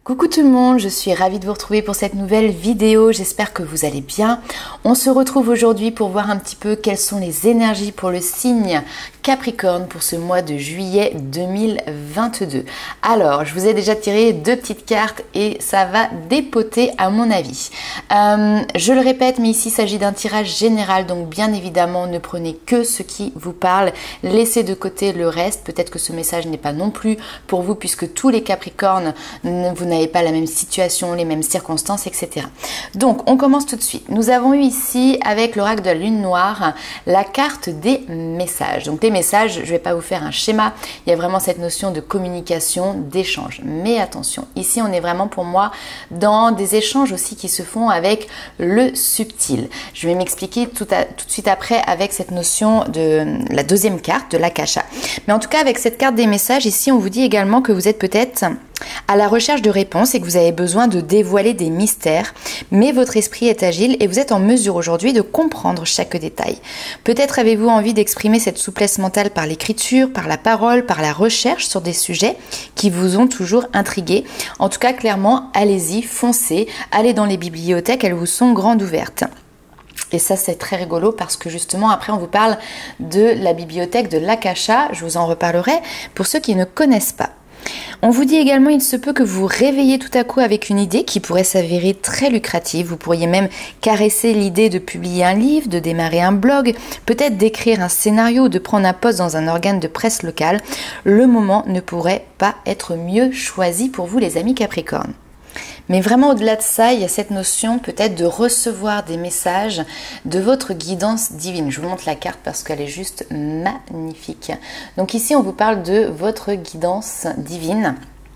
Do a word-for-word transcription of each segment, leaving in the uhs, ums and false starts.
Coucou tout le monde, je suis ravie de vous retrouver pour cette nouvelle vidéo, j'espère que vous allez bien. On se retrouve aujourd'hui pour voir un petit peu quelles sont les énergies pour le signe Capricorne pour ce mois de juillet deux mille vingt-deux. Alors, je vous ai déjà tiré deux petites cartes et ça va dépoter à mon avis. Euh, je le répète, mais ici il s'agit d'un tirage général, donc bien évidemment ne prenez que ce qui vous parle, laissez de côté le reste. Peut-être que ce message n'est pas non plus pour vous puisque tous les Capricornes, vous n'avez pas la même situation, les mêmes circonstances, et cetera. Donc, on commence tout de suite. Nous avons eu ici, avec l'oracle de la lune noire, la carte des messages. Donc, les messages, je ne vais pas vous faire un schéma. Il y a vraiment cette notion de communication, d'échange. Mais attention, ici, on est vraiment pour moi dans des échanges aussi qui se font avec le subtil. Je vais m'expliquer tout, tout de suite après avec cette notion de la deuxième carte, de l'Akasha. Mais en tout cas, avec cette carte des messages, ici, on vous dit également que vous êtes peut-être à la recherche de réponses et que vous avez besoin de dévoiler des mystères, mais votre esprit est agile et vous êtes en mesure aujourd'hui de comprendre chaque détail. Peut-être avez-vous envie d'exprimer cette souplesse mentale par l'écriture, par la parole, par la recherche sur des sujets qui vous ont toujours intrigué. En tout cas, clairement, allez-y, foncez, allez dans les bibliothèques, elles vous sont grandes ouvertes. Et ça, c'est très rigolo parce que justement, après, on vous parle de la bibliothèque de l'Akasha. Je vous en reparlerai pour ceux qui ne connaissent pas. On vous dit également, il se peut que vous réveillez tout à coup avec une idée qui pourrait s'avérer très lucrative. Vous pourriez même caresser l'idée de publier un livre, de démarrer un blog, peut-être d'écrire un scénario ou de prendre un poste dans un organe de presse local. Le moment ne pourrait pas être mieux choisi pour vous, les amis Capricorne. Mais vraiment au-delà de ça, il y a cette notion peut-être de recevoir des messages de votre guidance divine. Je vous montre la carte parce qu'elle est juste magnifique. Donc ici, on vous parle de votre guidance divine.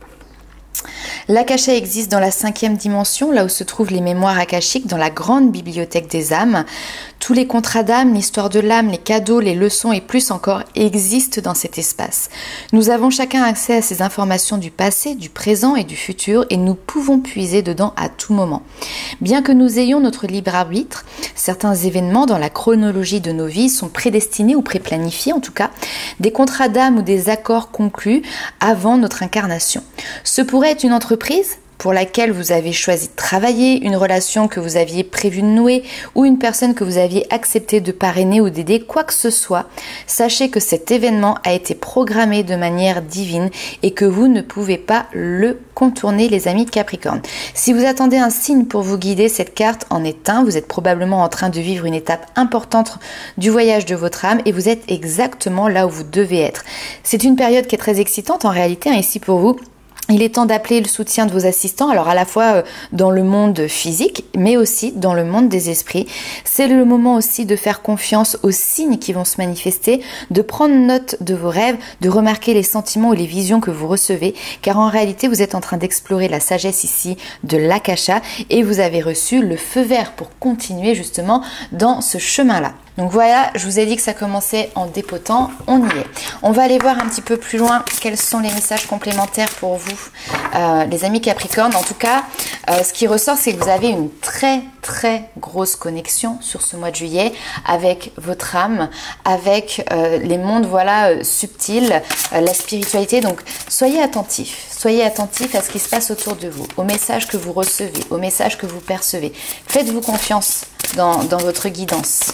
L'Akasha existe dans la cinquième dimension, là où se trouvent les mémoires akashiques, dans la grande bibliothèque des âmes. Tous les contrats d'âme, l'histoire de l'âme, les cadeaux, les leçons et plus encore existent dans cet espace. Nous avons chacun accès à ces informations du passé, du présent et du futur et nous pouvons puiser dedans à tout moment. Bien que nous ayons notre libre arbitre, certains événements dans la chronologie de nos vies sont prédestinés ou préplanifiés en tout cas, des contrats d'âme ou des accords conclus avant notre incarnation. Ce pourrait être une entreprise pour laquelle vous avez choisi de travailler, une relation que vous aviez prévu de nouer ou une personne que vous aviez accepté de parrainer ou d'aider, quoi que ce soit, sachez que cet événement a été programmé de manière divine et que vous ne pouvez pas le contourner, les amis Capricorne. Si vous attendez un signe pour vous guider, cette carte en est un. Vous êtes probablement en train de vivre une étape importante du voyage de votre âme et vous êtes exactement là où vous devez être. C'est une période qui est très excitante en réalité, hein, ici pour vous. Il est temps d'appeler le soutien de vos assistants, alors à la fois dans le monde physique, mais aussi dans le monde des esprits. C'est le moment aussi de faire confiance aux signes qui vont se manifester, de prendre note de vos rêves, de remarquer les sentiments ou les visions que vous recevez, car en réalité, vous êtes en train d'explorer la sagesse ici de l'Akasha et vous avez reçu le feu vert pour continuer justement dans ce chemin-là. Donc voilà, je vous ai dit que ça commençait en dépotant, on y est. On va aller voir un petit peu plus loin quels sont les messages complémentaires pour vous, euh, les amis Capricorne. En tout cas, euh, ce qui ressort, c'est que vous avez une très très grosse connexion sur ce mois de juillet avec votre âme, avec euh, les mondes voilà euh, subtils, euh, la spiritualité. Donc soyez attentifs, soyez attentifs à ce qui se passe autour de vous, aux messages que vous recevez, aux messages que vous percevez. Faites-vous confiance dans, dans votre guidance.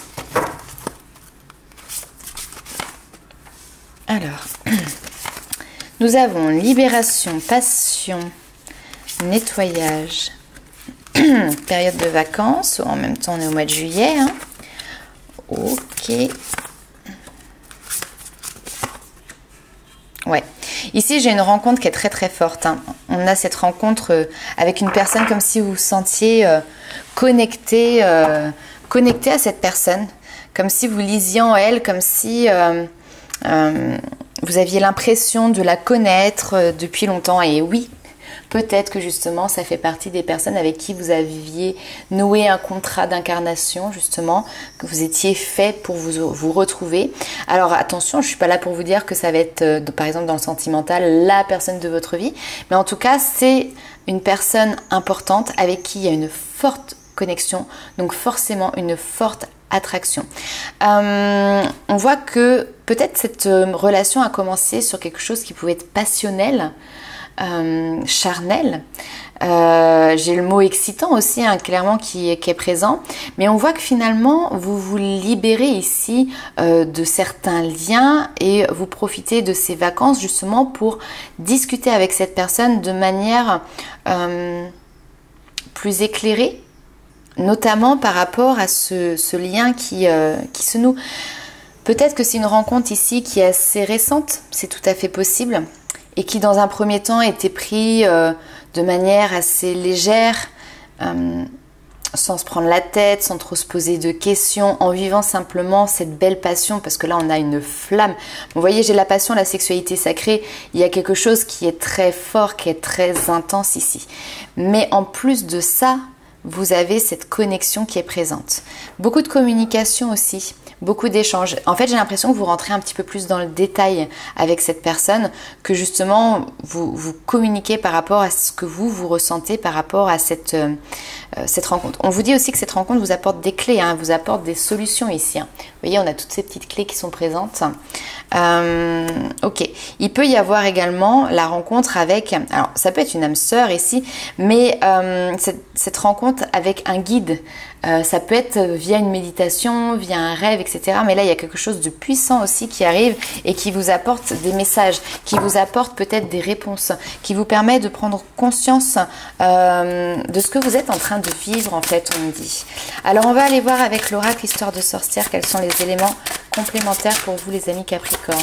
Alors, nous avons libération, passion, nettoyage, période de vacances, en même temps on est au mois de juillet. Hein. Ok. Ouais. Ici, j'ai une rencontre qui est très très forte. Hein. On a cette rencontre avec une personne comme si vous vous sentiez euh, connecté, euh, connecté à cette personne, comme si vous lisiez en elle, comme si... Euh, Euh, vous aviez l'impression de la connaître euh, depuis longtemps et oui, peut-être que justement ça fait partie des personnes avec qui vous aviez noué un contrat d'incarnation justement, que vous étiez fait pour vous, vous retrouver. Alors attention, je ne suis pas là pour vous dire que ça va être euh, par exemple dans le sentimental la personne de votre vie, mais en tout cas c'est une personne importante avec qui il y a une forte connexion, donc forcément une forte attraction. Euh, on voit que peut-être cette relation a commencé sur quelque chose qui pouvait être passionnel, euh, charnel. Euh, j'ai le mot excitant aussi, hein, clairement, qui, qui est présent. Mais on voit que finalement, vous vous libérez ici euh, de certains liens et vous profitez de ces vacances justement pour discuter avec cette personne de manière euh, plus éclairée, notamment par rapport à ce, ce lien qui, euh, qui se noue. Peut-être que c'est une rencontre ici qui est assez récente, c'est tout à fait possible, et qui dans un premier temps était pris euh, de manière assez légère, euh, sans se prendre la tête, sans trop se poser de questions, en vivant simplement cette belle passion, parce que là on a une flamme. Vous voyez, j'ai la passion, la sexualité sacrée, il y a quelque chose qui est très fort, qui est très intense ici. Mais en plus de ça, vous avez cette connexion qui est présente. Beaucoup de communication aussi, beaucoup d'échanges. En fait, j'ai l'impression que vous rentrez un petit peu plus dans le détail avec cette personne, que justement, vous, vous communiquez par rapport à ce que vous, vous ressentez par rapport à cette, euh, cette rencontre. On vous dit aussi que cette rencontre vous apporte des clés, hein, vous apporte des solutions ici. Hein. Vous voyez, on a toutes ces petites clés qui sont présentes. Euh, ok. Il peut y avoir également la rencontre avec... Alors, ça peut être une âme sœur ici, mais euh, cette, cette rencontre avec un guide. Euh, ça peut être via une méditation, via un rêve, et cetera. Mais là, il y a quelque chose de puissant aussi qui arrive et qui vous apporte des messages, qui vous apporte peut-être des réponses, qui vous permet de prendre conscience euh, de ce que vous êtes en train de vivre, en fait, on me dit. Alors, on va aller voir avec l'oracle Histoire de sorcière quels sont les éléments complémentaires pour vous, les amis Capricorne.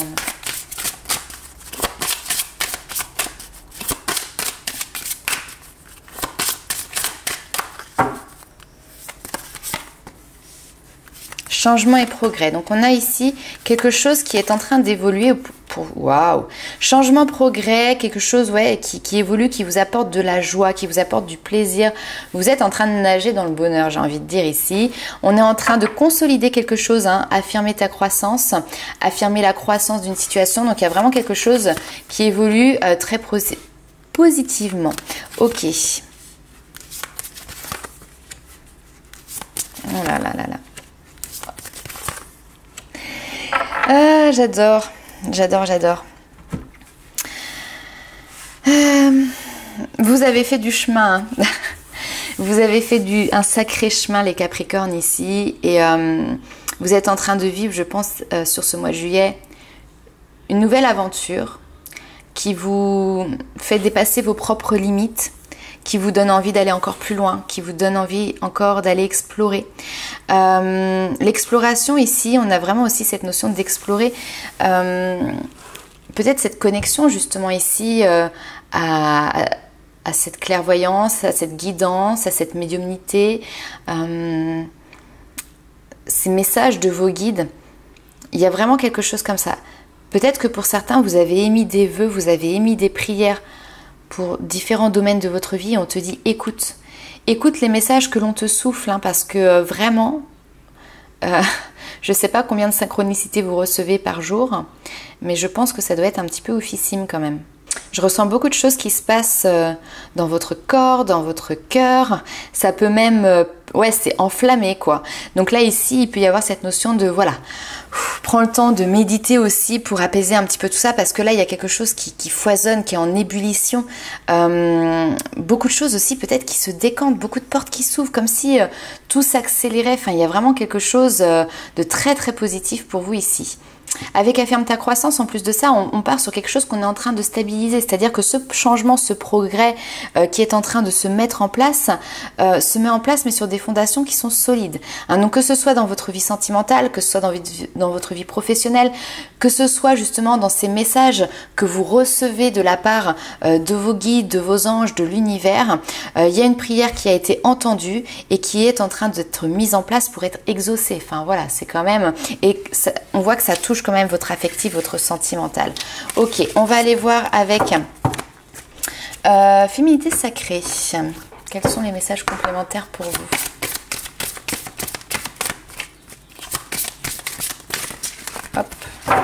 Changement et progrès. Donc on a ici quelque chose qui est en train d'évoluer pour waouh. Changement, progrès, quelque chose ouais qui, qui évolue, qui vous apporte de la joie, qui vous apporte du plaisir. Vous êtes en train de nager dans le bonheur, j'ai envie de dire ici. On est en train de consolider quelque chose, hein, affirmer ta croissance, affirmer la croissance d'une situation. Donc il y a vraiment quelque chose qui évolue euh, très positivement. Ok. Oh là là là là. Ah, j'adore, j'adore, j'adore. Euh, vous avez fait du chemin. Hein. Vous avez fait du, un sacré chemin, les Capricornes, ici. Et euh, vous êtes en train de vivre, je pense, euh, sur ce mois de juillet, une nouvelle aventure qui vous fait dépasser vos propres limites, qui vous donne envie d'aller encore plus loin, qui vous donne envie encore d'aller explorer. Euh, L'exploration ici, on a vraiment aussi cette notion d'explorer, euh, peut-être cette connexion justement ici euh, à, à cette clairvoyance, à cette guidance, à cette médiumnité, euh, ces messages de vos guides. Il y a vraiment quelque chose comme ça. Peut-être que pour certains, vous avez émis des vœux, vous avez émis des prières pour différents domaines de votre vie. On te dit écoute, écoute les messages que l'on te souffle, hein, parce que euh, vraiment, euh, je ne sais pas combien de synchronicités vous recevez par jour, mais je pense que ça doit être un petit peu oufissime quand même. Je ressens beaucoup de choses qui se passent euh, dans votre corps, dans votre cœur. Ça peut même... Euh, ouais, c'est enflammé, quoi. Donc là, ici, il peut y avoir cette notion de... Voilà, prends le temps de méditer aussi pour apaiser un petit peu tout ça, parce que là, il y a quelque chose qui, qui foisonne, qui est en ébullition. Euh, beaucoup de choses aussi, peut-être, qui se décantent. Beaucoup de portes qui s'ouvrent, comme si euh, tout s'accélérait. Enfin, il y a vraiment quelque chose euh, de très, très positif pour vous ici. Avec affirme ta croissance, en plus de ça, on, on part sur quelque chose qu'on est en train de stabiliser, c'est-à-dire que ce changement, ce progrès euh, qui est en train de se mettre en place, euh, se met en place mais sur des fondations qui sont solides. Hein, donc que ce soit dans votre vie sentimentale, que ce soit dans, dans votre vie professionnelle, que ce soit justement dans ces messages que vous recevez de la part euh, de vos guides, de vos anges, de l'univers, euh, il y a une prière qui a été entendue et qui est en train d'être mise en place pour être exaucée. Enfin voilà, c'est quand même... Et ça, on voit que ça touche quand même votre affectif, votre sentimental. Ok, on va aller voir avec euh, féminité sacrée. Quels sont les messages complémentaires pour vous? Hop.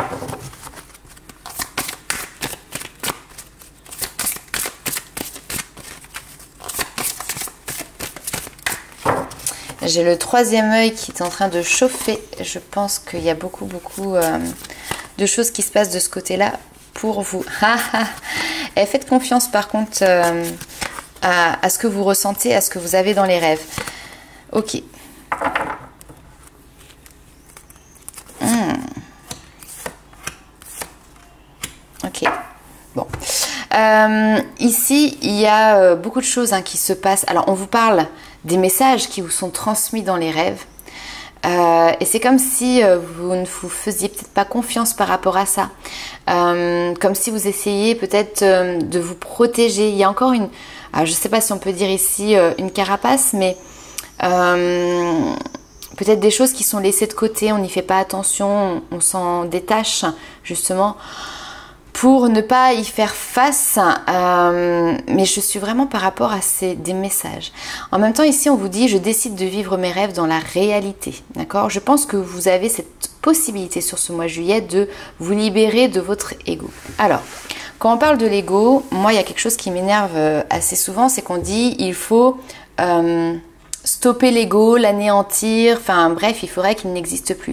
J'ai le troisième œil qui est en train de chauffer. Je pense qu'il y a beaucoup, beaucoup euh, de choses qui se passent de ce côté-là pour vous. Et faites confiance par contre euh, à, à ce que vous ressentez, à ce que vous avez dans les rêves. Ok. Hmm. Ok. Bon. Euh, ici, il y a euh, beaucoup de choses hein, qui se passent. Alors, on vous parle des messages qui vous sont transmis dans les rêves. Euh, et c'est comme si euh, vous ne vous faisiez peut-être pas confiance par rapport à ça. Euh, comme si vous essayiez peut-être euh, de vous protéger. Il y a encore une... Alors, je ne sais pas si on peut dire ici euh, une carapace, mais... Euh, peut-être des choses qui sont laissées de côté. On n'y fait pas attention. On, on s'en détache, justement, pour ne pas y faire face, euh, mais je suis vraiment par rapport à ces, des messages. En même temps, ici, on vous dit, je décide de vivre mes rêves dans la réalité, d'accord? Je pense que vous avez cette possibilité sur ce mois de juillet de vous libérer de votre ego. Alors, quand on parle de l'ego, moi, il y a quelque chose qui m'énerve assez souvent, c'est qu'on dit, il faut euh, stopper l'ego, l'anéantir, enfin bref, il faudrait qu'il n'existe plus.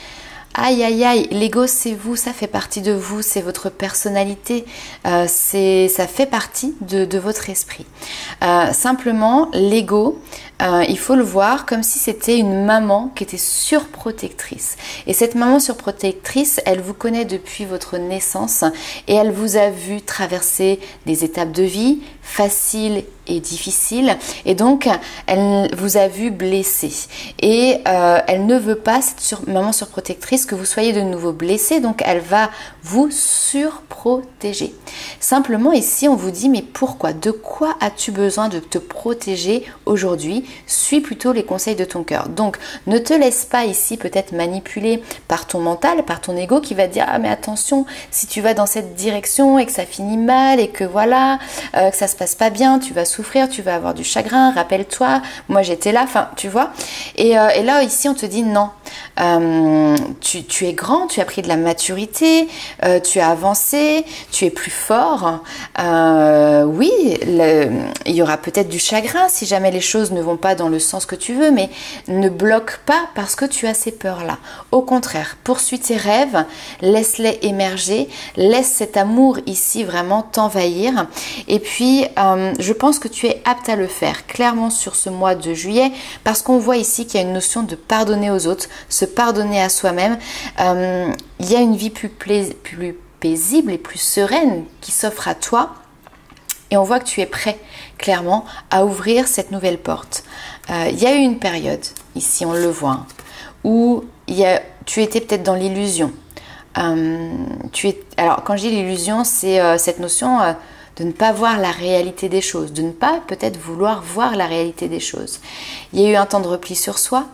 Aïe, aïe, aïe, l'ego c'est vous, ça fait partie de vous, c'est votre personnalité, euh, c'est, ça fait partie de, de votre esprit. Euh, simplement, l'ego, euh, il faut le voir comme si c'était une maman qui était surprotectrice. Et cette maman surprotectrice, elle vous connaît depuis votre naissance et elle vous a vu traverser des étapes de vie faciles et difficiles. Et donc, elle vous a vu blessé. Et euh, elle ne veut pas, cette sur, maman surprotectrice, que vous soyez de nouveau blessé. Donc, elle va vous surprotéger. Simplement, ici, on vous dit, mais pourquoi? De quoi as-tu besoin de te protéger aujourd'hui? Suis plutôt les conseils de ton cœur. Donc, ne te laisse pas ici peut-être manipuler par ton mental, par ton ego qui va te dire, ah mais attention, si tu vas dans cette direction et que ça finit mal et que voilà, euh, que ça se passe pas bien, tu vas souffrir, tu vas avoir du chagrin, rappelle-toi, moi j'étais là, enfin tu vois. Et, euh, et là ici on te dit non, euh, tu, tu es grand, tu as pris de la maturité, euh, tu as avancé, tu es plus fort. Euh, oui, le, il y aura peut-être du chagrin si jamais les choses ne vont pas dans le sens que tu veux, mais ne bloque pas parce que tu as ces peurs-là. Au contraire, poursuis tes rêves, laisse-les émerger, laisse cet amour ici vraiment t'envahir. Et puis, euh, je pense que tu es apte à le faire clairement sur ce mois de juillet parce qu'on voit ici qu'il y a une notion de pardonner aux autres, se pardonner à soi-même. Euh, il y a une vie plus, plus paisible et plus sereine qui s'offre à toi. Et on voit que tu es prêt, clairement, à ouvrir cette nouvelle porte. Euh, il y a eu une période, ici on le voit, hein, où il y a, tu étais peut-être dans l'illusion. Euh, tu es, alors quand je dis l'illusion, c'est euh, cette notion euh, de ne pas voir la réalité des choses, de ne pas peut-être vouloir voir la réalité des choses. Il y a eu un temps de repli sur soi,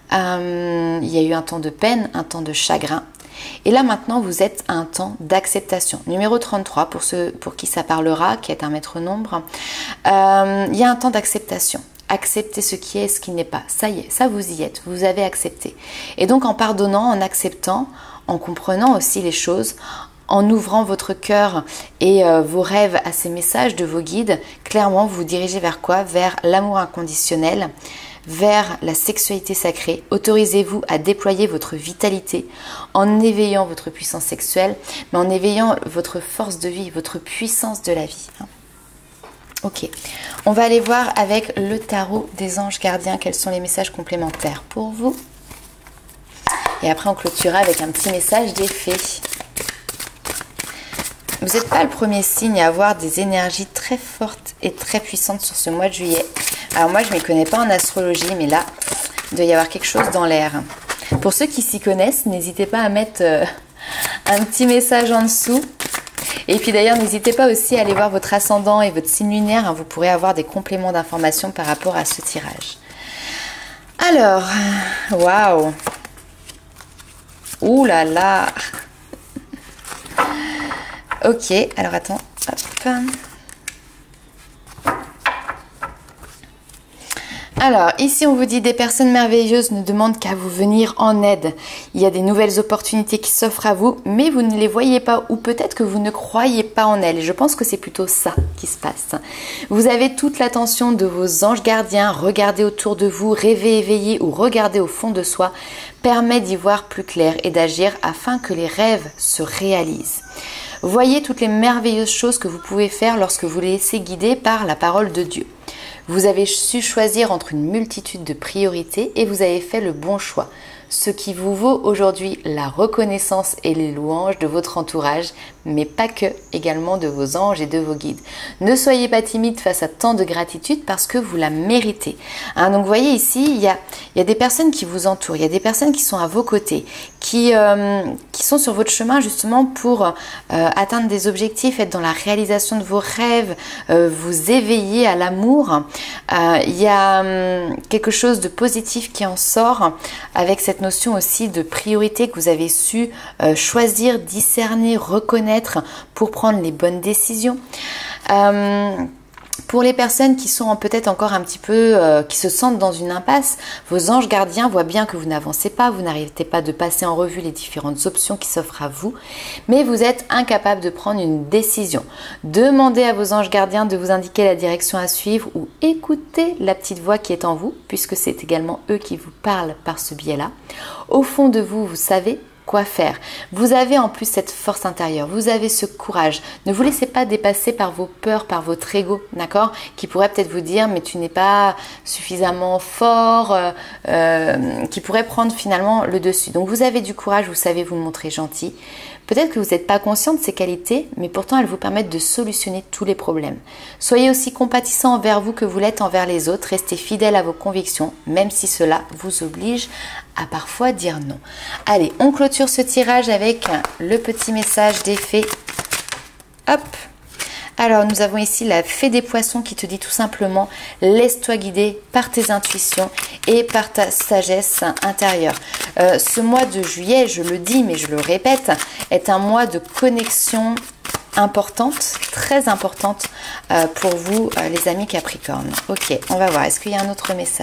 euh, il y a eu un temps de peine, un temps de chagrin. Et là maintenant vous êtes à un temps d'acceptation. Numéro trente-trois, pour ceux pour qui ça parlera, qui est un maître nombre, euh, il y a un temps d'acceptation. Accepter ce qui est et ce qui n'est pas. Ça y est, ça vous y êtes, vous avez accepté. Et donc en pardonnant, en acceptant, en comprenant aussi les choses, en ouvrant votre cœur et euh, vos rêves à ces messages de vos guides, clairement vous vous dirigez vers quoi? Vers l'amour inconditionnel, vers la sexualité sacrée. Autorisez-vous à déployer votre vitalité en éveillant votre puissance sexuelle, mais en éveillant votre force de vie, votre puissance de la vie. Ok, on va aller voir avec le tarot des anges gardiens quels sont les messages complémentaires pour vous. Et après on clôturera avec un petit message des fées. Vous n'êtes pas le premier signe à avoir des énergies très fortes et très puissantes sur ce mois de juillet. Alors moi je ne m'y connais pas en astrologie, mais là il doit y avoir quelque chose dans l'air. Pour ceux qui s'y connaissent, n'hésitez pas à mettre euh, un petit message en dessous. Et puis d'ailleurs n'hésitez pas aussi à aller voir votre ascendant et votre signe lunaire, hein, vous pourrez avoir des compléments d'informations par rapport à ce tirage. Alors, waouh! Ouh là là! Ok, alors attends, hop. Alors, ici on vous dit des personnes merveilleuses ne demandent qu'à vous venir en aide. Il y a des nouvelles opportunités qui s'offrent à vous, mais vous ne les voyez pas ou peut-être que vous ne croyez pas en elles. Je pense que c'est plutôt ça qui se passe. Vous avez toute l'attention de vos anges gardiens. Regardez autour de vous, rêver éveillé ou regarder au fond de soi permet d'y voir plus clair et d'agir afin que les rêves se réalisent. Voyez toutes les merveilleuses choses que vous pouvez faire lorsque vous les laissez guider par la parole de Dieu. Vous avez su choisir entre une multitude de priorités et vous avez fait le bon choix. Ce qui vous vaut aujourd'hui la reconnaissance et les louanges de votre entourage, mais pas que, également de vos anges et de vos guides. Ne soyez pas timide face à tant de gratitude parce que vous la méritez. Hein, donc vous voyez ici, il y a, il y a des personnes qui vous entourent, il y a des personnes qui sont à vos côtés, qui, euh, qui sont sur votre chemin justement pour euh, atteindre des objectifs, être dans la réalisation de vos rêves, euh, vous éveiller à l'amour. Euh, il y a euh, quelque chose de positif qui en sort avec cette notion aussi de priorité que vous avez su euh, choisir, discerner, reconnaître pour prendre les bonnes décisions. Euh, Pour les personnes qui sont peut-être encore un petit peu, euh, qui se sentent dans une impasse, vos anges gardiens voient bien que vous n'avancez pas, vous n'arrivez pas de passer en revue les différentes options qui s'offrent à vous, mais vous êtes incapable de prendre une décision. Demandez à vos anges gardiens de vous indiquer la direction à suivre ou écoutez la petite voix qui est en vous, puisque c'est également eux qui vous parlent par ce biais-là. Au fond de vous, vous savez quoi faire. Vous avez en plus cette force intérieure, vous avez ce courage. Ne vous laissez pas dépasser par vos peurs, par votre ego, d'accord, qui pourrait peut-être vous dire mais tu n'es pas suffisamment fort, euh, euh, qui pourrait prendre finalement le dessus. Donc vous avez du courage, vous savez vous montrer gentil. Peut-être que vous n'êtes pas conscient de ces qualités, mais pourtant elles vous permettent de solutionner tous les problèmes. Soyez aussi compatissant envers vous que vous l'êtes envers les autres. Restez fidèle à vos convictions, même si cela vous oblige à parfois dire non. Allez, on clôture ce tirage avec le petit message des fées. Hop! Alors, nous avons ici la fée des poissons qui te dit tout simplement « Laisse-toi guider par tes intuitions et par ta sagesse intérieure. Euh, » Ce mois de juillet, je le dis mais je le répète, est un mois de connexion importante, très importante euh, pour vous euh, les amis Capricorne. Ok, on va voir, est-ce qu'il y a un autre message ?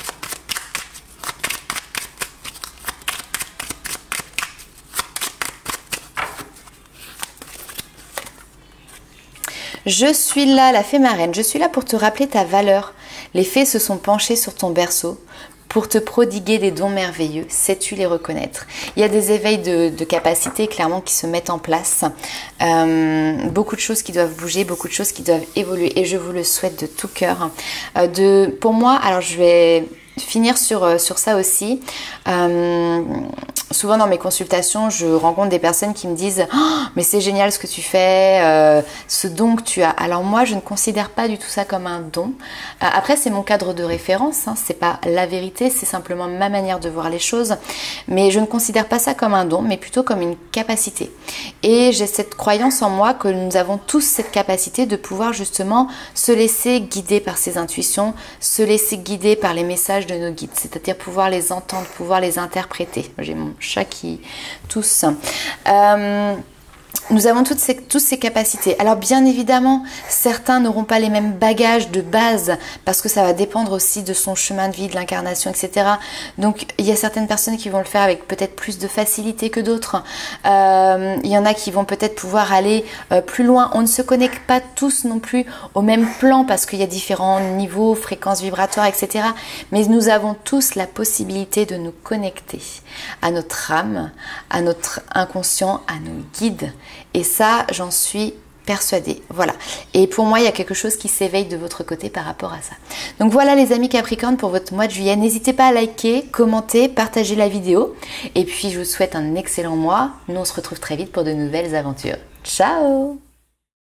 Je suis là, la fée marraine, je suis là pour te rappeler ta valeur. Les fées se sont penchées sur ton berceau pour te prodiguer des dons merveilleux. Sais-tu les reconnaître? Il y a des éveils de, de capacités clairement qui se mettent en place. Euh, beaucoup de choses qui doivent bouger, beaucoup de choses qui doivent évoluer et je vous le souhaite de tout cœur. Euh, de, pour moi, alors je vais finir sur, sur ça aussi. Euh, souvent dans mes consultations, je rencontre des personnes qui me disent oh, mais c'est génial ce que tu fais, euh, ce don que tu as. Alors moi, je ne considère pas du tout ça comme un don. Euh, après, c'est mon cadre de référence, hein, c'est pas la vérité, c'est simplement ma manière de voir les choses. Mais je ne considère pas ça comme un don, mais plutôt comme une capacité. Et j'ai cette croyance en moi que nous avons tous cette capacité de pouvoir justement se laisser guider par ses intuitions, se laisser guider par les messages de nos guides, c'est-à-dire pouvoir les entendre, pouvoir les interpréter. J'ai mon chat qui tousse. Euh, Nous avons toutes ces, toutes ces capacités. Alors bien évidemment, certains n'auront pas les mêmes bagages de base parce que ça va dépendre aussi de son chemin de vie, de l'incarnation, et cetera. Donc il y a certaines personnes qui vont le faire avec peut-être plus de facilité que d'autres. Euh, il y en a qui vont peut-être pouvoir aller euh, plus loin. On ne se connecte pas tous non plus au même plan parce qu'il y a différents niveaux, fréquences vibratoires, et cetera. Mais nous avons tous la possibilité de nous connecter à notre âme, à notre inconscient, à nos guides. Et ça, j'en suis persuadée. Voilà. Et pour moi, il y a quelque chose qui s'éveille de votre côté par rapport à ça. Donc voilà les amis Capricorne pour votre mois de juillet. N'hésitez pas à liker, commenter, partager la vidéo. Et puis, je vous souhaite un excellent mois. Nous, on se retrouve très vite pour de nouvelles aventures. Ciao!